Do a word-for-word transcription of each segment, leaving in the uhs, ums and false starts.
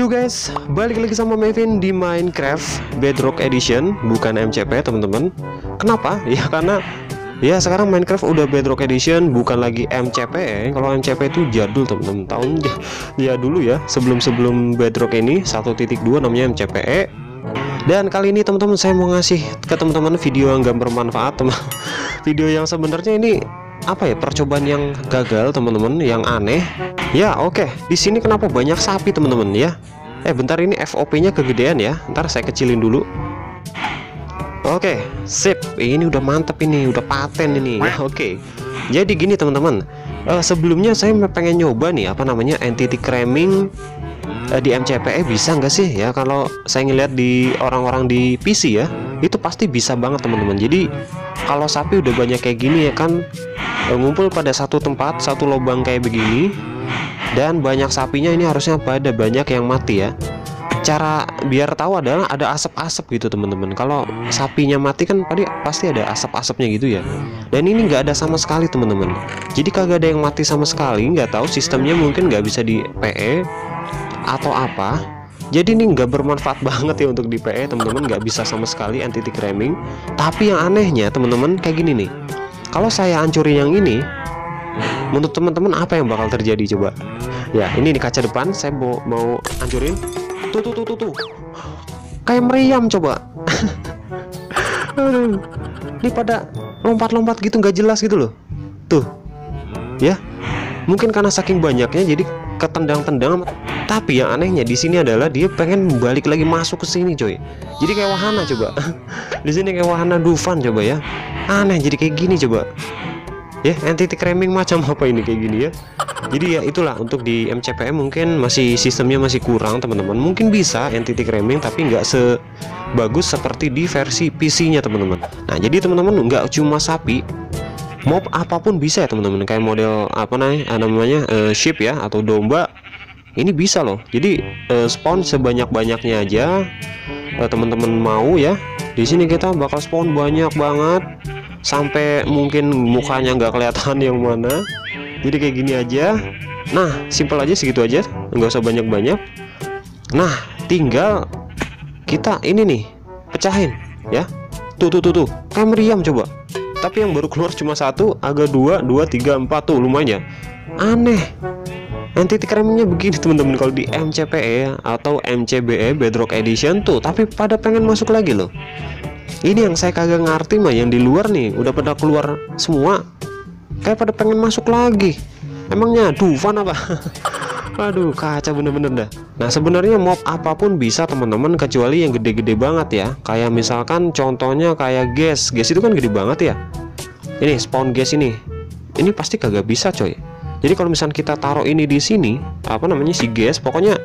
Yo guys, balik lagi sama Mevin di Minecraft Bedrock Edition, bukan M C P teman-teman. Kenapa? Ya karena ya sekarang Minecraft udah Bedrock Edition, bukan lagi M C P. Kalau M C P itu jadul teman-teman, tahun ya, ya dulu ya, sebelum-sebelum Bedrock ini satu titik dua namanya M C P E. Dan kali ini teman-teman saya mau ngasih ke teman-teman video yang gak bermanfaat, teman. Video yang sebenarnya ini apa ya, percobaan yang gagal teman-teman, yang aneh. Ya oke, okay. Di sini kenapa banyak sapi teman-teman ya? Eh bentar, ini F O P-nya kegedean ya. Ntar saya kecilin dulu. Oke, okay, sip. Ini udah mantep, ini udah paten ini. Ya, oke. Okay. Jadi gini teman-teman. Uh, sebelumnya saya pengen nyoba nih apa namanya entity cramming uh, di M C P E, bisa nggak sih ya? Kalau saya ngeliat di orang-orang di P C ya, itu pasti bisa banget teman-teman. Jadi kalau sapi udah banyak kayak gini ya kan, uh, ngumpul pada satu tempat, satu lubang kayak begini. Dan banyak sapinya ini harusnya pada banyak yang mati ya. Cara biar tahu adalah ada asap-asap gitu teman-teman. Kalau sapinya mati kan tadi pasti ada asap-asapnya gitu ya. Dan ini nggak ada sama sekali teman-teman. Jadi kagak ada yang mati sama sekali. Nggak tahu sistemnya mungkin nggak bisa di P E atau apa. Jadi ini nggak bermanfaat banget ya untuk di P E teman-teman. Nggak bisa sama sekali entity cramming. Tapi yang anehnya teman-teman kayak gini nih. Kalau saya hancurin yang ini, menurut teman-teman apa yang bakal terjadi coba? Ya ini di kaca depan saya mau, mau hancurin. Tuh tuh tuh tuh tuh. Kayak meriam coba. Aduh. Ini pada lompat-lompat gitu nggak jelas gitu loh. Tuh. Ya. Mungkin karena saking banyaknya jadi ketendang-tendang. Tapi yang anehnya di sini adalah dia pengen balik lagi masuk ke sini coy. Jadi kayak wahana coba. Di sini kayak wahana Dufan coba ya. Aneh jadi kayak gini coba. Ya, entity cramming macam apa ini kayak gini ya. Jadi ya itulah, untuk di M C P E mungkin masih sistemnya masih kurang teman-teman. Mungkin bisa entity cramming tapi nggak sebagus seperti di versi P C-nya teman-teman. Nah jadi teman-teman nggak cuma sapi, mob apapun bisa ya teman-teman. Kayak model apa namanya, namanya uh, sheep ya atau domba. Ini bisa loh. Jadi uh, spawn sebanyak-banyaknya aja uh, teman-teman mau ya. Di sini kita bakal spawn banyak banget. Sampai mungkin mukanya nggak kelihatan yang mana. Jadi kayak gini aja. Nah simple aja, segitu aja, nggak usah banyak-banyak. Nah tinggal kita ini nih pecahin ya. Tuh tuh tuh tuh kayak meriam coba. Tapi yang baru keluar cuma satu, agak dua, dua, tiga, empat tuh lumayan. Aneh. Entity crammingnya begini teman-teman kalau di M C P E atau M C B E Bedrock Edition tuh. Tapi pada pengen masuk lagi loh. Ini yang saya kagak ngerti mah, yang di luar nih udah pada keluar semua, kayak pada pengen masuk lagi. Emangnya Dufan apa? Aduh kaca bener-bener dah. Nah sebenarnya mob apapun bisa teman-teman, kecuali yang gede-gede banget ya. Kayak misalkan contohnya kayak gas. Gas itu kan gede banget ya. Ini spawn gas ini. Ini pasti kagak bisa coy. Jadi kalau misalkan kita taruh ini di sini, apa namanya si gas, pokoknya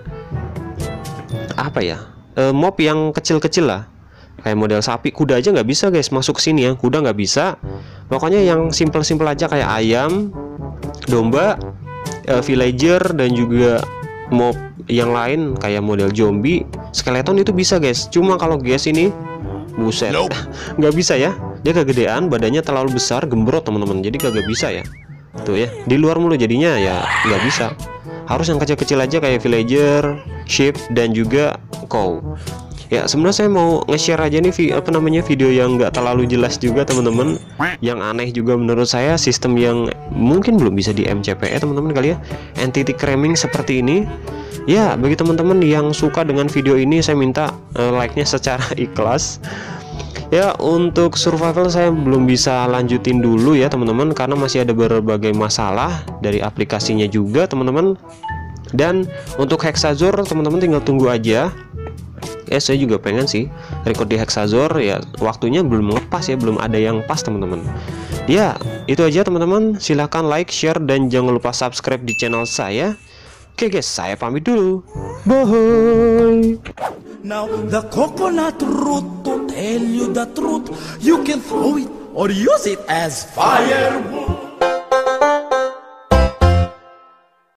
apa ya, e, mob yang kecil-kecil lah. Kayak model sapi, kuda aja nggak bisa guys masuk ke sini ya. Kuda nggak bisa. Pokoknya yang simple-simple aja kayak ayam, domba, uh, villager, dan juga mob yang lain kayak model zombie, skeleton itu bisa guys. Cuma kalau guys ini buset, nope. Nggak bisa ya. Dia kegedean, badannya terlalu besar, gembrot teman-teman. Jadi kagak bisa ya. Tuh ya, di luar mulu jadinya ya nggak bisa. Harus yang kecil-kecil aja kayak villager, sheep, dan juga cow. Ya sebenarnya saya mau nge-share aja nih apa namanya video yang nggak terlalu jelas juga teman-teman, yang aneh juga menurut saya, sistem yang mungkin belum bisa di M C P E teman-teman kali ya, entity cramming seperti ini. Ya bagi teman-teman yang suka dengan video ini, saya minta uh, like-nya secara ikhlas. Ya untuk survival saya belum bisa lanjutin dulu ya teman-teman, karena masih ada berbagai masalah dari aplikasinya juga teman-teman. Dan untuk Hexazor teman-teman tinggal tunggu aja. Eh saya juga pengen sih record di Hexazor ya, waktunya belum ngepas ya, belum ada yang pas teman-teman. Ya itu aja teman-teman, silahkan like, share, dan jangan lupa subscribe di channel saya. Oke guys, saya pamit dulu, bye. Now the coconut root, to tell you the truth, you can throw it or use it as firewood.